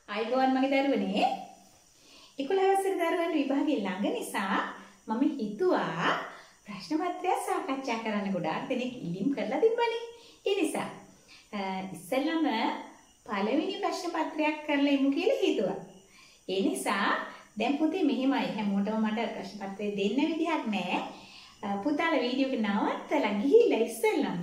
අයිබෝන් මගේ දරුවනේ 11 වසර දරුවන් විභාගේ ළඟ නිසා මම හිතුවා ප්‍රශ්න පත්‍රයක් සාකච්ඡා කරන්න ගොඩාක් දෙනෙක් ඉල්ලීම් කරලා තිබ්බනේ. ඒ නිසා ඉස්සෙල්ලාම පළවෙනි ප්‍රශ්න පත්‍රයක් කරලා ඉමු කියලා හිතුවා. ඒ නිසා දැන් පුතේ මෙහෙමයි හැමෝටම මට ප්‍රශ්න පත්‍රය දෙන්න විදිහක් නැහැ. පුතාලා වීඩියෝ එක නවත්තලා ගිහිල්ලා ඉස්සෙල්ලාම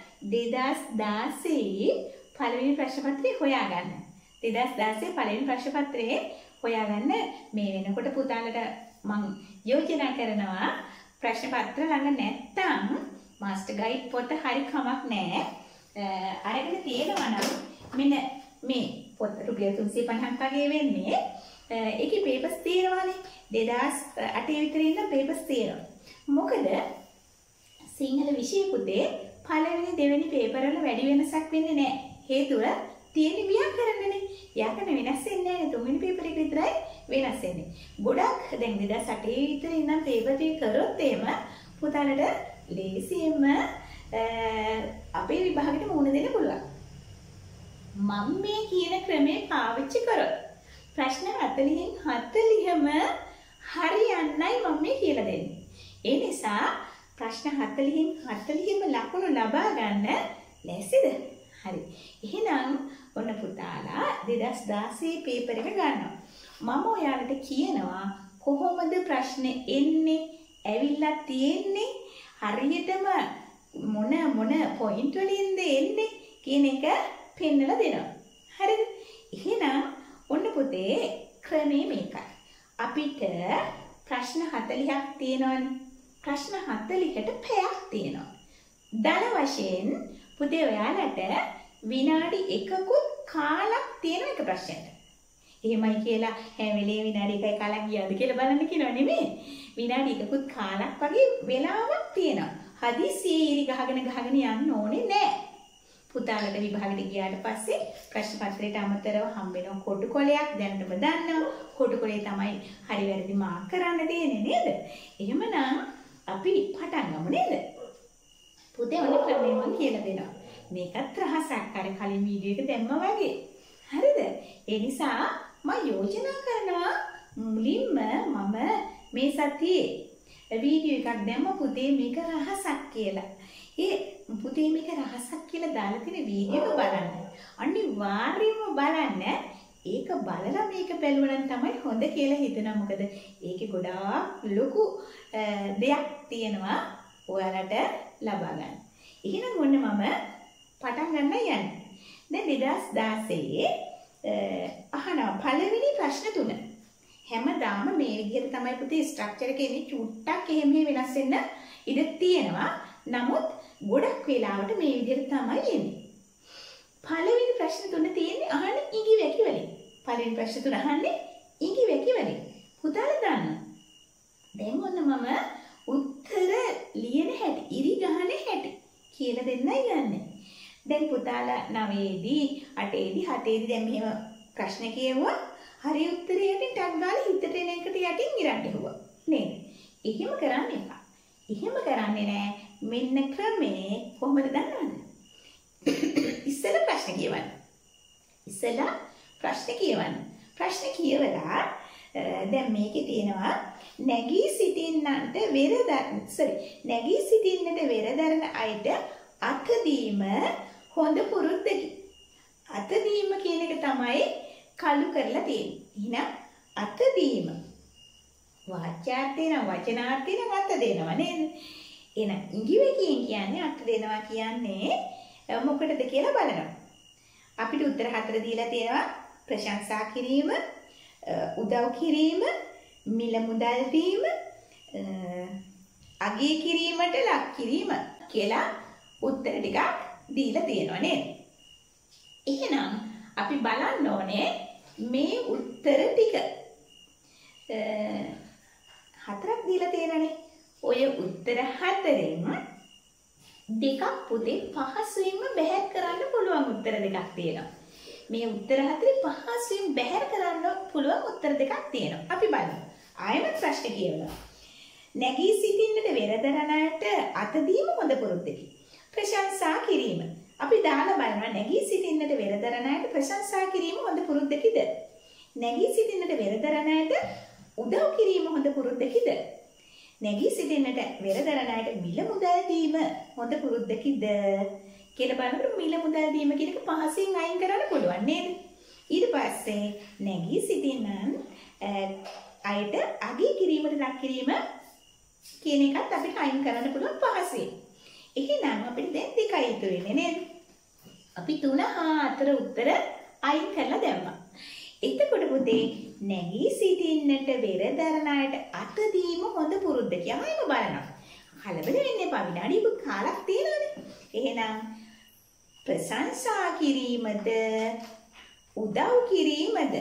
2016 පළවෙනි ප්‍රශ්න පත්‍රය හොයාගන්න. 2016 පළවෙනි ප්‍රශ්න පත්‍රයේ හොයාගන්න මේ වෙනකොට පුතාලට මම යෝජනා කරනවා ප්‍රශ්න පත්‍ර ළඟ නැත්තම් මාස්ටර් ගයිඩ් පොත හරි කමක් නැහැ. අරගෙන තියෙනවා නම් මෙන්න මේ පොත රුපියල් 350ක් වගේ වෙන්නේ. ඒකේ පේපර්ස් තියෙනවානේ 2008 විතර ඉන්න පේපර්ස් තියෙනවා. මොකද සිංහල විෂය පුතේ පළවෙනි දෙවෙනි පේපර් වල වැඩි වෙනසක් වෙන්නේ නැහැ. හේතුව තියෙන ව්‍යාකරණනේ. ව්‍යාකරණ වෙනස් වෙන්නේ නැහැ. තුන්වෙනි පේපර් එක විතරයි වෙනස් වෙන්නේ. ගොඩක් දැන් 2008 විතර ඉඳන් පේපර් ටික කරොත් එහෙම පුතාලට ලේසියෙන්ම අපේ විභාගෙට මුහුණ දෙන්න පුළුවන්. මම මේ කියන ක්‍රමේ පාවිච්චි කරොත් ප්‍රශ්න 40න් 40ම හරියන්නයි මම මේ කියලා දෙන්නේ. ඒ නිසා ප්‍රශ්න 40න් 40ම ලකුණු ලබා ගන්න ලැසිද? හරි. එහෙනම් ඔන්න පුතාලා 2016 පේපර් එක ගන්නවා. මම ඔයාලට කියනවා කොහොමද ප්‍රශ්න එන්නේ, ඇවිල්ලා තියෙන්නේ, හරියටම මොන පොයින්ට් වලින්ද එන්නේ කියන එක පෙන්නලා දෙනවා. හරිද? එහෙනම් ඔන්න පුතේ ක්‍රමේ මේකයි. අපිට ප්‍රශ්න 40ක් තියෙනවනේ. ප්‍රශ්න 40කට පැයක් තියෙනවා. දල වශයෙන් පුතේ ඔයාලට විනාඩි 1කුත් කාලක් තියෙන එක ප්‍රශ්නයට. එහෙමයි කියලා හැම වෙලේම විනාඩි 1යි කාලක් ගියාද කියලා බලන්න කියනව නෙමෙයි. විනාඩි 1කුත් කාලක් වගේ වෙලාවක් තියෙනවා. හදිසියේ ඉරි ගහගෙන යන්න ඕනේ නෑ. පුතාලට විභාගෙට ගියාට පස්සේ ප්‍රශ්න පත්‍රයට අමතරව හම්බ වෙන කොටු කොලයක් දැනටම දන්නවා. කොටු කොලේ තමයි හරි වැරදි මාක් කරන්න දෙන්නේ නේද? එහෙමනම් අපි පටන් ගමු නේද? පුතේ ඔන්න ක්‍රමය මම කියලා දෙනවා. මේකත් රහසක් අර කලින් වීඩියෝ එක දැම්මා වගේ. හරිද? ඒ නිසා මම යෝජනා කරනවා මුලින්ම මම මේ සතියේ වීඩියෝ එකක් දැම්ම පුතේ මේක රහසක් කියලා. ඒ පුතේ මේක රහසක් කියලා දාලා තියෙන වීඩියෝ එක බලන්න. අනිවාර්යයෙන්ම බලන්න. ඒක බලලා මේක බැලුවනම් තමයි හොඳ කියලා හිතනවා. මොකද ඒකේ ගොඩාක් ලොකු දෙයක් තියෙනවා ඔයාලට ලබා ගන්න. එහෙනම් ඔන්න මම පටන් ගන්න යන්නේ. දැන් 2016 අහනවා පළවෙනි ප්‍රශ්න 3. හැමදාම මේ විදිහට තමයි පුතේ ස්ට්‍රක්චර් එකේ ඉන්නේ. චුට්ටක් එහෙම වෙනස් වෙන්න ඉඩ තියෙනවා. නමුත් ගොඩක් වෙලාවට මේ විදිහට තමයි එන්නේ. පළවෙනි ප්‍රශ්න 3 තියෙන්නේ අහන්නේ ඉඟි වැකි වලින්. පළවෙනි ප්‍රශ්න 3 අහන්නේ ඉඟි වැකි වලින්. පුතාලා දන්නවා. දැන් ඔන්න මම උත්තර ලියන හැටි, ඉරි ගහන හැටි කියලා දෙන්නයි ගන්නෙ. දැන් පුතාලා 9ේදී 8ේදී 7ේදී දැන් මෙහෙම ප්‍රශ්න කියවුවා. හරි උත්තරේ යටින් ටක් ගාලා හිතට එන එකට යටින් ඉරන්න හෙව්වා. නේද? එහෙම කරන්න එපා. එහෙම කරන්නේ නැහැ. මෙන්න ක්‍රමේ කොහොමද දන්නවද? ඉස්සෙල්ලා ප්‍රශ්න කියවන්න. ප්‍රශ්න කියවලා දැන් මේකේ තියෙනවා නැගී සිටින්නට වෙරදරන අයට අතදීම හොඳ පුරුද්දකි. අතදීම කියන එක තමයි කළු කරලා තියෙන්නේ. එහෙනම් අතදීම වාචාර්ථේ නම් වචනාර්ථේ නම් අත දෙනවා නේද? එහෙනම් ඉඟිවකින් කියන්නේ අත දෙනවා කියන්නේ මොකටද කියලා බලනවා. අපිට උත්තර 4 දීලා තියෙනවා. ප්‍රශංසා කිරීම, උදව් කිරීම, මිල මුදල් දීම, අගය කිරීමට ලක් කිරීම කියලා උත්තර ටිකක් දීලා තියෙනවා නේද? එහෙනම් අපි බලන්න ඕනේ මේ උත්තර ටික. 4ක් දීලා තියෙනනේ. ඔය උත්තර 4ෙන් දෙකක් පුතේ පහසුවෙන්ම බැහැර කරන්න පුළුවන් උත්තර දෙකක් තියෙනවා. මේ උත්තර 4 පහසුවෙන් බැහැර කරන්න පුළුවන් උත්තර දෙකක් තියෙනවා. අපි බලමු. ආයෙත් ප්‍රශ්න කියවනවා. නැගී සිටින්නට වෙරදරනට අතදීම හොඳ පුරුද්දකි. ප්‍රශංසා කිරීම. අපි දාලා බලනවා නැගී සිටින්නට වෙරදරනට ප්‍රශංසා කිරීම හොඳ පුරුද්දකිද? නැගී සිටින්නට වෙරදරන අයට උදව් කිරීම හොඳ පුරුද්දකිද? නැගී සිටින්නට වෙරදරන අයට මිල මුදල් දීම හොඳ පුරුද්දකිද කියලා බලනකොට මිල මුදල් දීම කියන එක පහසෙන් අයින් කරන්න පුළුවන් නේද? ඊට පස්සේ නැගී සිටින්න අයට අගය කිරීමට ලක් කිරීම කියන එකත් අපිට අයින් කරන්න පුළුවන් පහසෙන්. එහෙනම් අපිට දැන් දෙකයි ඉතුරු වෙන්නේ නේද? අපි 3 හා 4 උත්තර අයින් කරලා දැම්මා. එතකොට පුතේ නැගී සිටින්නට වෙරදරන අයට අත දීම හොඳ පුරුද්ද කියලාම බලනවා. කලබල වෙන්න එපා. විනාඩියක කාලක් තියෙනවානේ. එහෙනම් ප්‍රශංසා කිරීමද උදව් කිරීමද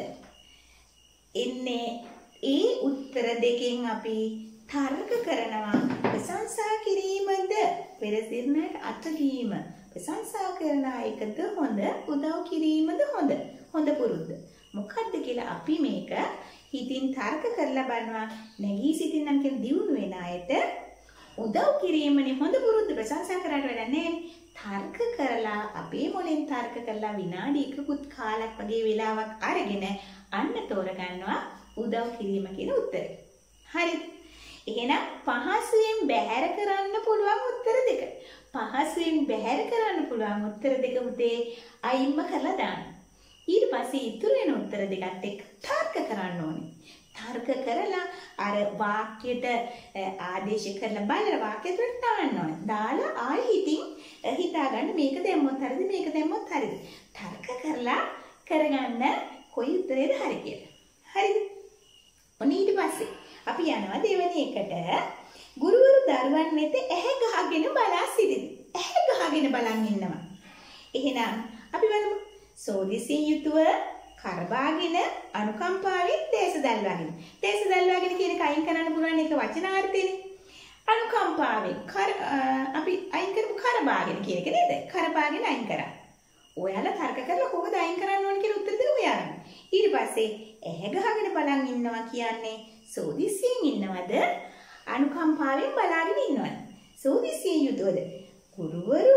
එන්නේ ඒ උත්තර දෙකෙන් අපි තර්ක කරනවා. ප්‍රශංසා කිරීමද වෙරදරනට අත දීම ප්‍රශංසා කරන එකද හොඳ උදව් කිරීමද හොඳ පුරුද්ද මොකක්ද කියලා අපි මේක හිතින් තර්ක කරලා බලනවා. නැගී සිටින්නම් කියන දියුණු වෙන අයට උදව් කිරීමනේ හොඳ පුරුද්ද ප්‍රශංසා කරාට වැඩක් නැහැ. තර්ක කරලා අපේ මොලෙන් තර්ක කරලා විනාඩි එකකුත් කාලක් වගේ වෙලාවක් අරගෙන අන්න තෝරගන්නවා උදව් කිරීම කියන උත්තරේ. හරිද? එහෙනම් පහසුවෙන් බැහැර කරන්න පුළුවන් උත්තර දෙක. පහසුවෙන් බැහැර කරන්න පුළුවන් උත්තර දෙක උතේ අයින්ම කරලා දාන්න. ඊට පස්සේ ඉතුරු වෙන උත්තර දෙකත් එක්ක තර්ක කරන්න ඕනේ. තර්ක කරලා අර වාක්‍යයට ආදේශ කරලා බලලා වාක්‍ය තුනට දාන්න ඕනේ. දාලා ආයෙ හිතින් හිතාගන්න මේක දැම්මොත් හරිද මේක දැම්මොත් හරිද. තර්ක කරලා කරගන්න කොයි උත්තරේද හරි කියලා. හරිද? ඔන්න ඊට පස්සේ අපි යනවා දෙවෙනි එකට. ගුරුවරු දරුවන් වෙත ඇහැ ගහගෙන බලා සිටින. ඇහැ ගහගෙන බලන් ඉන්නවා. එහෙනම් අපි බලමු. සෝදිසියෙන් යුතුව කරබාගෙන අනුකම්පාවෙන් දේශ දල්වාගෙන. දේශ දල්වාගෙන කියන එක අයින් කරන්න පුළුවන් එක වචනාර්ථයනේ. අනුකම්පාවෙන් අපි අයින් කරමු කරබාගෙන කියන එක නේද? කරබාගෙන අයින් කරා. ඔයාලා තර්ක කරලා කොහොමද අයින් කරන්න ඕන කියලා උත්තර දෙන්න හොයාගන්න. ඊට පස්සේ ඇහැ ගහගෙන බලන් ඉන්නවා කියන්නේ සෝදිසියෙන් ඉන්නවද අනුකම්පාවෙන් බලාගෙන ඉන්නවද? සෝදිසියෙන් යුතුවද? ගුරුවරු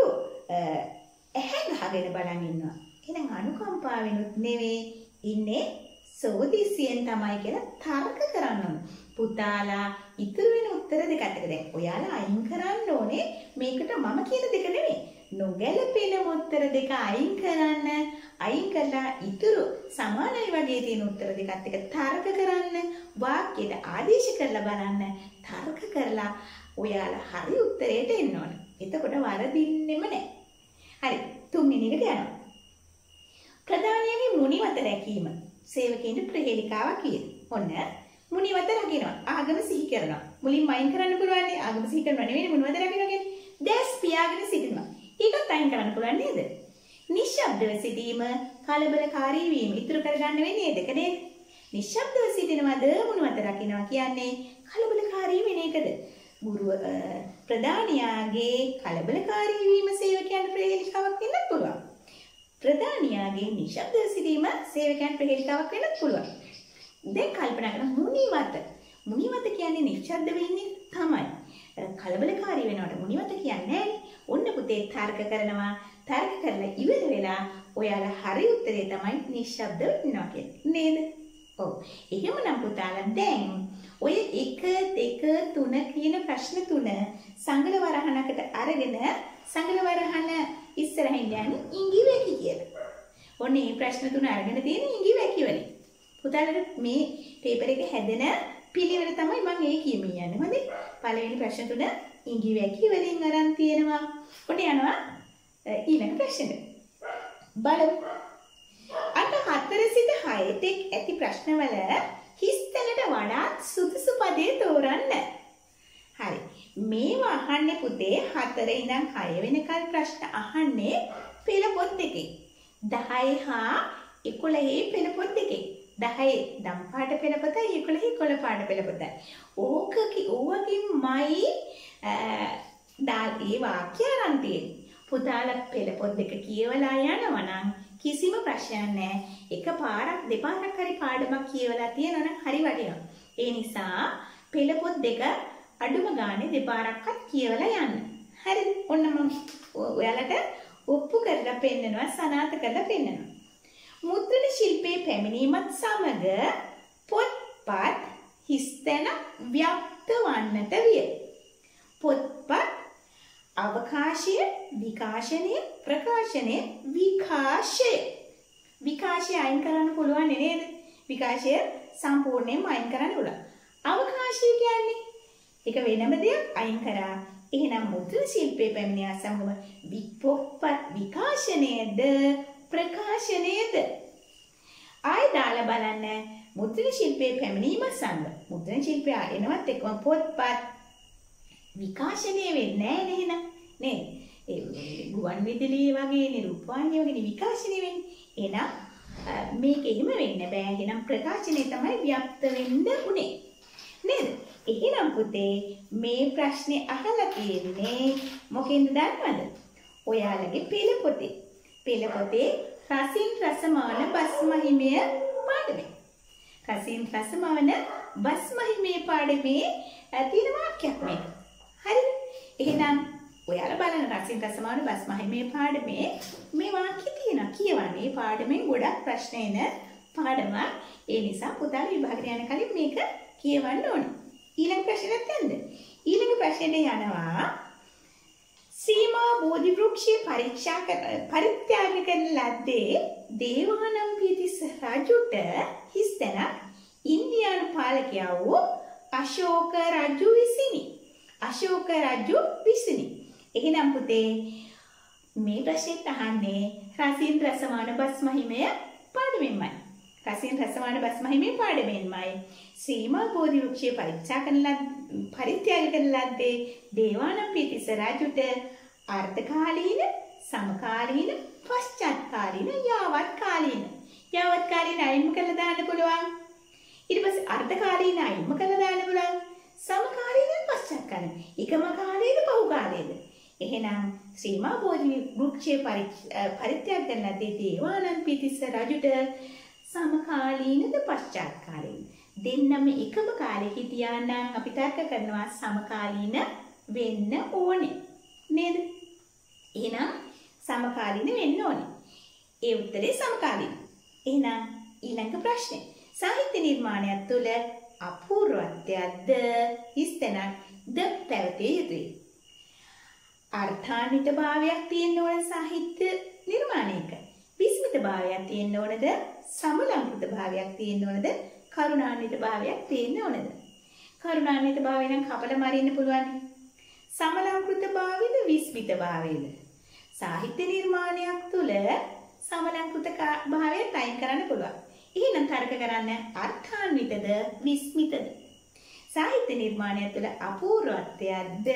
ඇහැ ගහගෙන බලන් ඉන්නවා. එහෙනම් අනුකම්පාවෙනුත් නෙවෙයි ඉන්නේ සෝදිසියෙන් තමයි කියලා තර්ක කරන්න ඕන. පුතාලා ඉතුරු වෙන උත්තර දෙකත් එක දැන් ඔයාලා අයින් කරන්න ඕනේ මේකට මම කියන දෙක නෙවෙයි. නොගැලපෙන උත්තර දෙක අයින් කරන්න. අයින් කරලා ඉතුරු සමානයි වගේ තියෙන උත්තර දෙකත් එක තර්ක කරන්න. වාක්‍යයට ආදේශ කරලා බලන්න. තර්ක කරලා ඔයාලා හරි උත්තරයට එන්න ඕනේ. එතකොට වරදින්නෙම නැහැ. හරි. තුන්වෙනි එකට යනවා. ප්‍රධානියගේ මුනිවත රැකීම සේවකයන්ට ප්‍රහේලිකාවක් විය. ඔන්න මුනිවත රකින්නවා. ආගම සිහි කරනවා. මුලින්ම අයින් කරන්න පුළුවන් නේ. ආගම සිහි කරනවා නෙවෙයි මුනිවත රකින්නවා කියන්නේ. දැස් පියාගෙන සිටිනවා. ඒකත් අයින් කරන්න පුළුවන් නේද? නිශ්ශබ්දව සිටීම කලබලකාරී වීම ඉතුරු කරගන්න වෙන්නේ දෙක නේද? නිශ්ශබ්දව සිටිනවද මුනිවත රකින්නවා කියන්නේ කලබලකාරී වෙන එකද? ප්‍රධානියාගේ කලබලකාරී වීම සේවකයන්ට ප්‍රහේලිකාවක් වෙන්නත් පුළුවන්. ප්‍රධානියාගේ නිශ්ශබ්දව සිටීම සේවකයන්ට ප්‍රහේලිකාවක් වෙන්නත් පුළුවන්. දැන් කල්පනා කරන මුනිවත කියන්නේ නිශ්ශබ්ද වෙන්නේ තමයි. කලබලකාරී වෙනවට මුනිවත කියන්නේ නෑනේ. ඔන්න පුතේ තර්ක කරනවා. තර්ක කරලා ඉවර වෙලා ඔයාලා හරි උත්තරේ තමයි නිශ්ශබ්දව ඉන්නවා කියන්නේ. නේද? ඔව්. එහෙමනම් පුතාලා දැන් ඔය 1 2 3 කියන ප්‍රශ්න තුන සංගල වරහණකට අරගෙන සංගල වරහණ ඉස්සරහින් යන්නේ ඉඟි වැකි කියලා. ඔන්න මේ ප්‍රශ්න තුන අරගෙන තියෙන ඉඟි වැකි වලින්. පුතාලට මේ පේපර් එක හැදෙන පිළිවෙල තමයි මම ඒ කියමින් යන්නේ. හොඳේ. පළවෙනි ප්‍රශ්න තුන ඉඟි වැකි වලින් අරන් තියෙනවා. ඔන්න යනවා ඊළඟ ප්‍රශ්නෙට. බලමු. අට 4 සිට 6 තෙක් ඇති ප්‍රශ්නවල හිස්තැනට වඩා සුදුසු පදේ තෝරන්න. හරි. මේවා අහන්නේ පුතේ 4 ඉඳන් 6 වෙනකල් ප්‍රශ්න අහන්නේ පෙළ පොත් දෙකේ. 10 හා 11 පෙළ පොත් දෙකේ. 10 දම් පාට පෙළ පොතයි 11 කොළ පාට පෙළ පොතයි. ඕවකින්මයි ඒ වාක්‍ය අරන් තියෙන්නේ. පුතාලා පෙළ පොත් දෙක කියවලා යනවා නම් කිසිම ප්‍රශ්නයක් නැහැ. එකපාරක් දෙපාරක් හරි පාඩමක් කියවලා තියෙනවා නම් හරි වටිනවා. ඒ නිසා පෙළ පොත් දෙක අඩුම ගානේ දෙපාරක්වත් කියවලා යන්න. හරිද? ඔන්න මම ඔයාලට ඔප්පු කරලා පෙන්නනවා සනාථ කරලා පෙන්නනවා. මුද්‍රණ ශිල්පයේ පැමිණීමත් සමග පොත්පත් හිස්තැන ව්‍යාප්ත වන්නට විය. පොත්පත් අවකාශය, විකාශනය, ප්‍රකාශනය, විකාශය. විකාශය අයින් කරන්න පුළුවන් නේද? විකාශය සම්පූර්ණයෙන්ම අයින් කරන්න පුළුවන්. අවකාශය කියන්නේ ඒක වෙනම දෙයක් අයින් කරා. එහෙනම් මුද්‍රණ ශිල්පයේ පැමිණියා සමගම පොත්පත් විකාශනයේද ප්‍රකාශනයේද ආයි දාලා බලන්න. මුද්‍රණ ශිල්පයේ පැමිණීම සමග මුද්‍රණ ශිල්පය එනවත් එක්කම පොත්පත් විකාශනය වෙන්නේ නැහැ නේද? නේද? ඒ ගුවන් විදුලි වගේ නිරූපවාහිනිය වගේ විකාශනය වෙන්නේ. එහෙනම් මේක එහෙම වෙන්න බෑ. එහෙනම් ප්‍රකාශනය තමයි ව්‍යාප්ත වෙන්න උනේ. නේද? එහෙනම් පුතේ මේ ප්‍රශ්නේ අහලා තියෙන්නේ මොකෙන්ද දන්නවද? ඔයාලගේ පෙළ පොතේ. පෙළ පොතේ රසින් රසමාන බස්මහිමය පාඩමේ. රසින් රසමාන බස්මහිමය පාඩමේ තියෙන වාක්‍යයක් මේක. හරිද? එහෙනම් ඔයාලා බලන්න රසින් රසමාන බස්මහිමය පාඩමේ මේ වාක්‍ය තියෙනවා. කියවන්නේ මේ පාඩමෙන් ගොඩක් ප්‍රශ්න එන පාඩමක්. ඒ නිසා පුතාලා විභාගයට යන කලින් මේක කියවන්න ඕනේ. ඊළඟ ප්‍රශ්නෙට යන්න. ඊළඟ ප්‍රශ්නෙට යනවා සීමා බෝධි වෘක්ෂයේ පරිත්‍යාග කරන ලද්දේ දේවානම්පියතිස්ස රජුට හිස්තැනක් ඉන්දියානු පාලකයා වූ අශෝක රජු විසිනි. අශෝක රජු විසිනි. එහෙනම් පුතේ මේ ප්‍රශ්නෙත් අහන්නේ රසින් රසමාන බස්මහිමය පාඩමෙන්මයි. රසින් රසමාන බස්මහිමය පාඩමෙන්මයි. සීමා බෝධි වෘක්ෂයේ පරිත්‍යාග කරන ලද්දේ දේවානම්පියතිස්ස රජුට අර්ධකාලීන, සමකාලීන, පශ්චාත්කාලීන, යාවත්කාලීන. යාවත්කාලීන අයින්ම කරලා දාන්න පුළුවන්. ඊට පස්සේ අර්ධකාලීන අයින්ම කරලා දාන්න පුළුවන්. සමකාලීන, පශ්චාත්කාලීන. එකම කාලයේද බහු කාලයේද? එහෙනම් සීමා බෝධි වෘක්ෂයේ පරිත්‍යාග කරන ලද්දේ දේවානම්පියතිස්ස රජුට සමකාලීනද පශ්චාත්කාලීන දෙන්නම එකම කාලේ හිටියා නම් අපි තර්ක කරනවා සමකාලීන වෙන්න ඕනේ නේද? එහෙනම් සමකාලීන වෙන්න ඕනේ. ඒ උත්තරේ සමකාලීන. එහෙනම් ඊළඟ ප්‍රශ්නේ. සාහිත්‍ය නිර්මාණයක් තුළ අපූර්වත්වයක්ද හිස්තැනක්ද පැවතිය යුතුයි. අර්ථාන්විත භාවයක් තියෙන්න ඕන සාහිත්‍ය නිර්මාණයක. විස්මිත භාවයක් තියෙන්න ඕනද? සමලංකృత භාවයක් තියෙන්න ඕනද? කරුණාන්විත භාවයක් තියෙන්න ඕනද? කරුණාන්විත භාවය නම් කපල මරින්න පුළුවන්. සමලංකృత භාවයද විස්මිත භාවයද? සාහිත්‍ය නිර්මාණයක් තුළ සමලංකృత භාවය අයින් කරන්න පුළුවන්. එහෙනම් තර්ක කරන්න අර්ථාන්විතද විස්මිතද? සාහිත්‍ය නිර්මාණයක් තුළ අපූර්වත්වයක්ද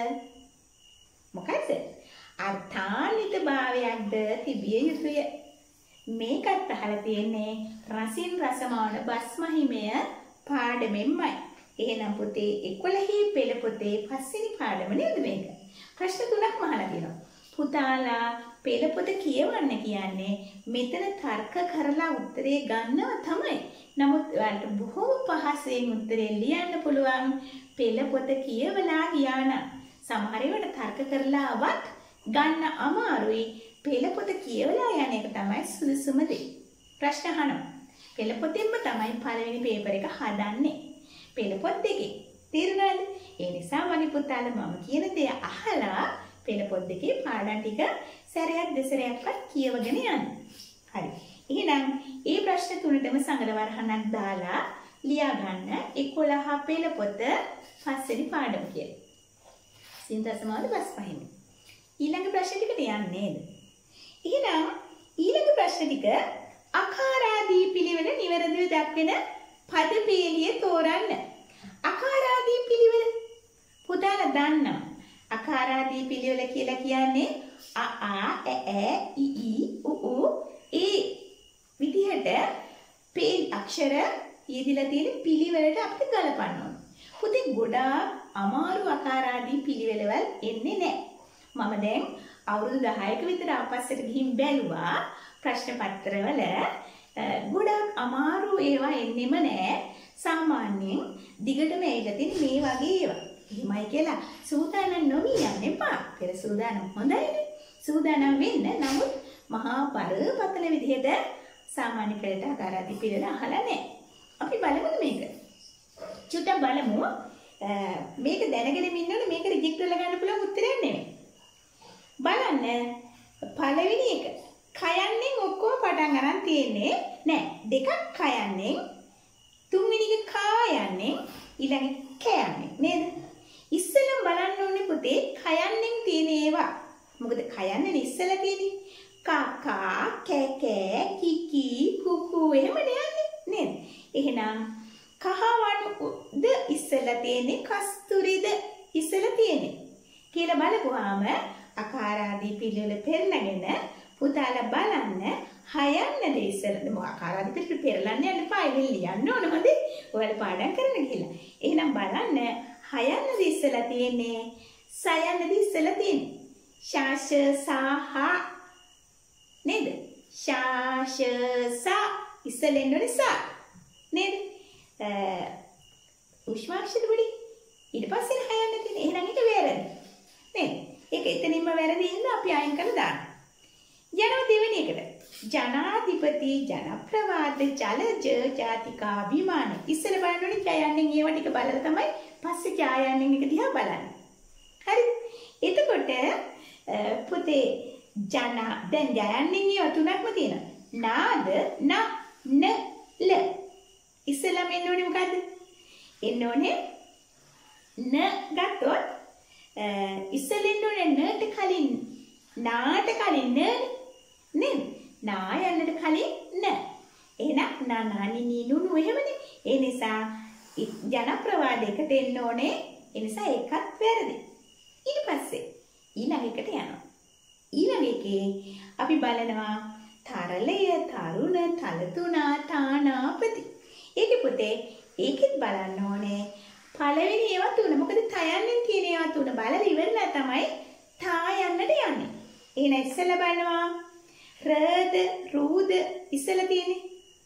මොකක්ද? අර්ථාන්විත භාවයක්ද තිබිය යුතුය. මේකත් අහලා තියෙන්නේ රසින් රසමාන බස්මහිමය පාඩමෙන්මයි. එහෙනම් පුතේ 11 පෙළ පොතේ 5 වෙනි පාඩම නේද මේක? ප්‍රශ්න 3ක් අහලා තියෙනවා. පුතාලා පෙළ පොත කියවන්න කියන්නේ මෙතන තර්ක කරලා උත්තරේ ගන්නවා තමයි. නමුත් ඔයාලට බොහොම පහසෙන් උත්තරේ ලියන්න පුළුවන් පෙළ පොත කියවලා ගියා නම්. සමහර ඒවාට තර්ක කරලාවත් ගන්න අමාරුයි. පෙළ පොත කියවලා යන එක තමයි සුදුසුම දේ. ප්‍රශ්න අහනවා. පෙළ පොතෙන්ම තමයි පළවෙනි පේපර් එක හදන්නේ. පෙළ පොත් දෙකේ. තේරුණාද? ඒ නිසා මගේ පුතාලා මම කියන දේ අහලා පෙළ පොත් දෙකේ පාඩම් ටික සැරයක් දෙසරයක්වත් කියවගෙන යන්න. හරි. එහෙනම් මේ ප්‍රශ්න තුනටම සංගල වරහණක් දාලා ලියා ගන්න 11 පෙළ පොත 5 වෙනි පාඩම කියලා. සින්දසමාද බස්පහින්. ඊළඟ ප්‍රශ්න ටිකට යන්නේ නේද? එහෙනම් ඊළඟ ප්‍රශ්න ටික අකාරාදී පිළිවෙල නිවැරදිව දක්වන පද පේළිය තෝරන්න. අකාරාදී පිළිවෙල පුතාලා දන්නවා. අකාරාදී පිළිවෙල කියලා කියන්නේ අ ආ ඈ ඈ ඊ ඊ උ ඌ ඒ විදිහට පේල් අක්ෂර යෙදিলা තියෙන පිළිවෙලට අපිට ගලපන්න ඕන. පුතේ ගොඩාක් අමාරු අකාරාදී පිළිවෙලවල් එන්නේ නැහැ. මම දැන් අවුරුදු 10ක විතර ආපස්සට ගිහින් බැලුවා ප්‍රශ්න පත්‍රවල ගොඩාක් අමාරු ඒවා එන්නෙම නෑ. සාමාන්‍යයෙන් දිගටම ඇවිල්ලා තියෙන මේ වගේ ඒවා. එහෙමයි කියලා සූදානම් නොවි යන්න එපා. පෙර සූදානම් හොඳයිනේ. සූදානම් වෙන්න. නමුත් මහා බරපතල විදිහට සාමාන්‍ය පෙළට අකාරාදී පිළිවෙල අහලා නැහැ. අපි බලමු මේක. චුට්ටක් බලමු. මේක දැනගෙන ඉන්නවනේ මේක රිජෙක්ට් වෙලා ගන්න පුළුවන් උත්තරයක් නෙමෙයි. බලන්න පළවෙනි එක. කයන්නෙන් ඔක්කොම පටන් අරන් තියෙන්නේ නෑ. දෙකක් කයන්නෙන් තුන්වෙනි එක කායන්නෙන් ඊළඟ කයන්නෙන් නේද? ඉස්සෙල්ලම බලන්න ඕනේ පුතේ කයන්නෙන් තියෙන ඒවා. මොකද කයන්නෙන් ඉස්සෙල්ලා තියෙන්නේ කකා කැකෑ කිකි කුකු එහෙමනේ යන්නේ නේද? එහෙනම් කහවණුද ඉස්සෙල්ලා තියෙන්නේ කස්තුරිද ඉස්සෙල්ලා තියෙන්නේ කියලා බලපුවාම අකාරාදී පිළිවෙල පෙරලගෙන පුතාලා බලන්න හයන්නද ඉස්සෙල්ලා අකාරාදී පිළිවෙල පෙරලන්න යන්න පායිලෙන් ලියන්න ඕන හොඳේ. ඔයාලා පාඩම් කරන්න ගිහලා. එහෙනම් බලන්න හයන්නද ඉස්සෙල්ලා තියෙන්නේ සයන්නද ඉස්සෙල්ලා තියෙන්නේ ශාෂ සහ නේද? ශාෂ ස ඉස්සෙල්ලා එන්නේ ස නේද? උෂ්මාක්ෂර වලදී ඊට පස්සේ හයන්න තියෙන්නේ. එහෙනම් ඒක වැරදි නේද? ඒක එතනින්ම වැරදි ඉන්න අපි අයින් කරලා දාන්න. යනවා දෙවෙනි එකට. ජනාධිපති ජනප්‍රවාද ජලජ ජාතිකා විමාන. ඉස්සෙල්ලා බලන්න ඕනේ ජයන්නෙන් ඒව ටික බලලා තමයි පස්සේ ජයන්නෙන් එක දිහා බලන්නේ. හරිද? එතකොට පුතේ ජන දැන් ජයන්නෙන් ඒව තුනක්ම තියෙනවා. නාද න ල. ඉස්සෙල්ලා මෙන්න ඕනේ මොකද්ද? එන්න ඕනේ න ගත්තොත් ඉස්සෙල්ලා එන්න ඕනේ නට කලින් නාට කලින් නේද? නා යන්නට කලින් න. එහෙනම් නානි නිනුනු එහෙමනේ. ඒ නිසා ජනප්‍රවාදයකට එන්න ඕනේ. ඒ නිසා ඒකත් වැරදි. ඊට පස්සේ ඊළඟ එකට යනවා. ඊළඟ එකේ අපි බලනවා තරලය, තරුණ, තලතුණා, තානාපති. ඒකේ පුතේ ඒකෙත් බලන්න ඕනේ පළවෙනි ඒවා තුන. මොකද තයන්නෙන් තියෙන ඒවා තුන බලලා ඉවරලා තමයි තා යන්නට යන්නේ. එහෙනම් ඉස්සෙල්ලා බලනවා රද රුද ඉස්සෙල්ලා තියෙන්නේ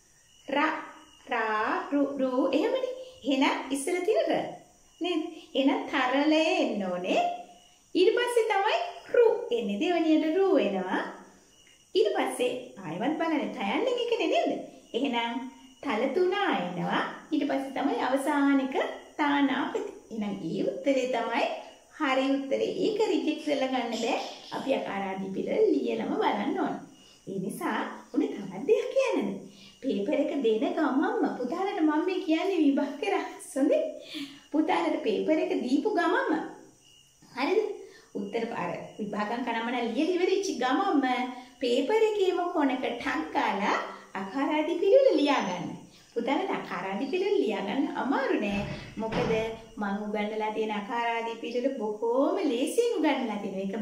රා රු එහෙමනේ. එහෙනම් ඉස්සෙල්ලා තියෙන ර නේද? එහෙනම් තරලය එන්න ඕනේ. ඊට පස්සේ තමයි රු එන්නේ. දෙවෙනියට රු එනවා. ඊට පස්සේ ආයෙත් බලන්න තයන්නෙන් එකනේ නේද? එහෙනම් තලතුණා එනවා. ඊට පස්සේ තමයි අවසාන එක තානාපති. එහෙනම් ඒ උත්තරේ තමයි හරි උත්තරේ. ඒක රිජෙක්ට් කරලා ගන්න බෑ. අපි අකාරාදී පිළිවෙල ලියලම බලන්න ඕන. ඒ නිසා උනේ තවත් දෙයක් කියන්නද? පේපර් එක දෙන ගමන්ම පුතාලට මම මේ කියන්නේ විභාග රහසොනේ. පුතාලට පේපර් එක දීපු ගමන්ම හරිද? උත්තර පාර විභාගම් කනමන ලියලා ඉවරෙච්ච ගමන්ම පේපර් එකේම කොනක ටක් ගාලා අකාරාදී පිළිවෙල ලියා ගන්න. පුතාලට අකාරාදී පිළිවෙල ලියා ගන්න අමාරු නෑ. මොකද මම උගන්වලා තියෙන අකාරාදී පිළිවෙල බොහෝම ලේසියෙන් උගන්වලා තියෙනවා. ඒක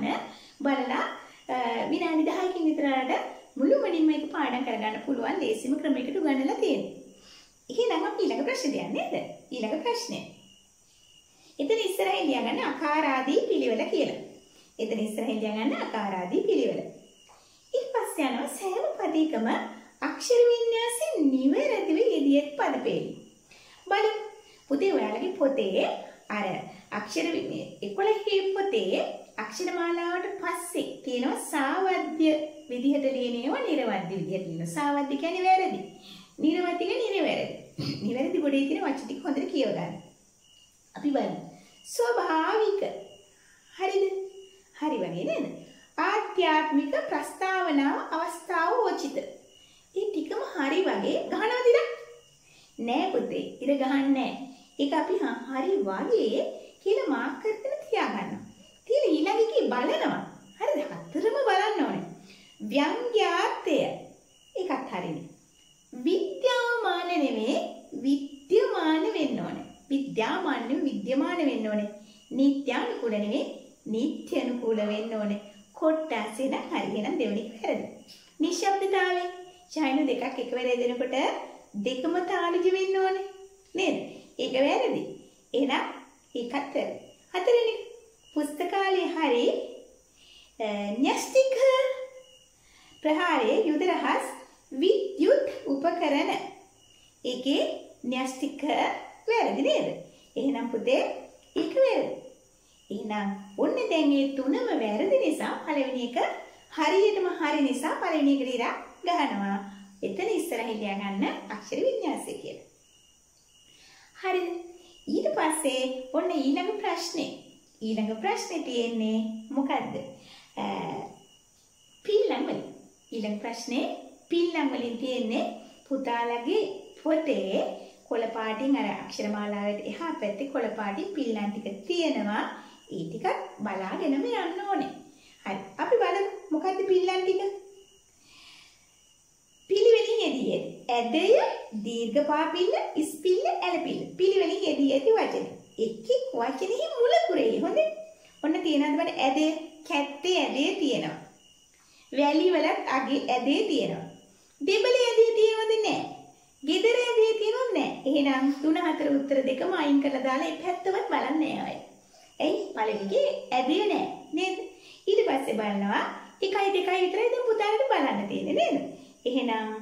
බලලා විනාඩි 10කින් විතරට මුළුමනින්ම ඒක පාඩම් කරගන්න පුළුවන් ලේසිම ක්‍රමයකට උගන්වලා තියෙනවා. එහෙනම් අපි ඊළඟ ප්‍රශ්නේ යන්නේ නේද? ඊළඟ ප්‍රශ්නේ. එතන ඉස්සරහින් ලියාගන්න අකාරාදී පිළිවෙල කියලා. එතන ඉස්සරහින් ලියාගන්න අකාරාදී පිළිවෙල. ඊට පස්සේ යනවා සෑම පදයකම අක්ෂර වින්‍යාසයෙන් නිවැරදිව යෙදිය යුතු පද පෙළි. බලන්න. පුතේ ඔයාලගේ පොතේ අර අක්ෂර 11 පොතේ අක්ෂර මාලාවට පස්සේ තියෙනවා සාවද්‍ය විදිහට ලියන ඒවා නිර්වද්‍ය විදිහට ලියනවා. සාවද්‍ය කියන්නේ වැරදි. නිර්වද්‍ය කියන්නේ නිර්වැරදි. නිර්වැරදි ගොඩේ තියෙන වචන ටික හොඳට කියව ගන්න. අපි බලමු. ස්වභාවික. හරිද? හරි වගේ නේද? ආධ්‍යාත්මික ප්‍රස්තාවනාව අවස්ථාව උචිත. මේ ටිකම හරි වගේ ගහනවද ඉර? නෑ පුතේ. ඉර ගහන්නේ නෑ. ඒක අපි හරි වගේ කියලා මාක් කරගෙන තියාගන්නවා. තියලා ඊළඟ එකේ බලනවා. හරිද? හතරම බලන්න ඕනේ. ව්‍යංග්‍යාර්ථය. ඒකත් හරිනේ. විද්‍යාමාන නෙමෙයි විද්‍යමාන වෙන්න ඕනේ. විද්‍යාමාන නෙමෙයි විද්‍යමාන වෙන්න ඕනේ. නිත්‍යානුකූල නෙමෙයි නිත්‍යනුකූල වෙන්න ඕනේ. කොට්ටාසේ නම් හරියනම් දෙවෙනි එක වැරදි. නිශ්ශබ්දතාවය. ඡායන දෙකක් එකවර දෙනකොට දෙකම තාලජ වෙන්න ඕනේ. නේද? ඒක වැරදි. එහෙනම් ඒකත් වැරදි. හතරෙනි පුස්තකාලේ හරි න්‍යෂ්ටික ප්‍රහාරයේ යුද රහස් විද්‍යුත් උපකරණ. ඒකේ න්‍යෂ්ටික වැරදි නේද? එහෙනම් පුතේ ඒක වැරදි. එහෙනම් ඔන්න දැන් මේ තුනම වැරදි නිසා පළවෙනි එක හරියටම හරි නිසා පළවෙනි එකට ඉරක් ගහනවා. එතන ඉස්සරහින් ලියා ගන්න අක්ෂර වින්‍යාසය කියලා. හරිද? ඊට පස්සේ ඔන්න ඊළඟ ප්‍රශ්නේ. ඊළඟ ප්‍රශ්නේ තියෙන්නේ මොකද්ද? පිල්ලම් වලින්. ඊළඟ ප්‍රශ්නේ පිල්ලම් වලින් තියෙන්නේ පුතාලගේ පොතේ කොළ පාටින් අර අක්ෂරමාලාවට එහා පැත්තේ කොළ පාටින් පිල්ලම් ටික තියෙනවා. ඒ ටික බලාගෙනම යන්න ඕනේ. හරි. අපි බලමු මොකද්ද පිල්ලම් ටික? පිළිවෙලින් යෙදී ඇදය, දීර්ඝ පාපිල්ල, ඉස්පිල්ල, ඇලපිල්ල. පිළිවෙලින් යෙදී ඇති වචන. එක් වචනේ මුල කුරේ. හොඳේ. ඔන්න තියෙනවද බලන්න ඇදය, කැත්තේ ඇදේ තියෙනවා. වැලි වලත් අගේ ඇදේ තියෙනවා. දෙබලේ ඇදේ තියෙනවද නැහැ? ගෙදර ඇදේ තියෙනවද නැහැ? එහෙනම් 3 4 උත්තර දෙකම අයින් කරලා දාලා ඒ පැත්තවත් බලන්නේ අය. එයි පළවෙනිගේ ඇදේ නැහැ නේද? ඊට පස්සේ බලනවා 1 2 විතරයි දැන් පුතාලට බලන්න තියෙන්නේ නේද? එහෙනම්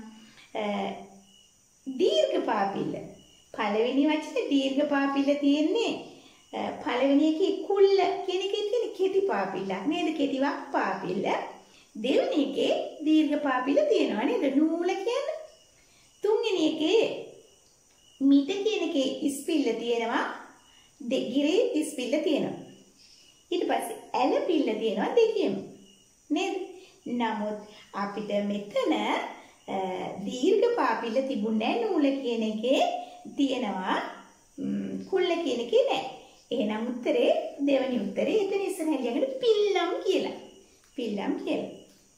දීර්ඝ පාපිල්ල. පළවෙනි වචනේ දීර්ඝ පාපිල්ල තියෙන්නේ පළවෙනි එකේ කුල්ල කියන එකේ තියෙන කෙටි පාපිල්ලක් නේද? කෙටිවක් පාපිල්ල. දෙවෙනි එකේ දීර්ඝ පාපිල්ල තියෙනවා නේද? නූල කියන්නේ. තුන්වෙනි එකේ මිට කියන එකේ ඉස්පිල්ල තියෙනවා. දෙගිරේ ඉස්පිල්ල තියෙනවා. ඊට පස්සේ ඇල පිල්ල තියෙනවා දෙකේම. නේද? නමුත් අපිට මෙතන දීර්ඝ පාපිල්ල තිබුණේ නූල කියන එකේ තියෙනවා කුල්ල කියන එකේ නැහැ. එහෙනම් උත්තරේ දෙවෙනි උත්තරේ එතන ඉස්සරහින් ලියගෙන පිල්ලම් කියලා. පිල්ලම් කියලා.